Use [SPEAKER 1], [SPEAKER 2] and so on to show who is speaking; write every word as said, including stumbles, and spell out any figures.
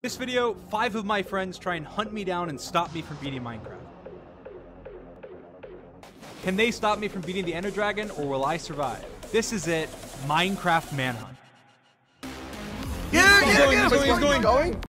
[SPEAKER 1] This video, five of my friends try and hunt me down and stop me from beating Minecraft. Can they stop me from beating the Ender Dragon, or will I survive? This is it, Minecraft Manhunt.
[SPEAKER 2] Yeah,
[SPEAKER 3] He's
[SPEAKER 2] yeah,
[SPEAKER 3] going,
[SPEAKER 2] yeah,
[SPEAKER 3] he's going, he's going.
[SPEAKER 2] going.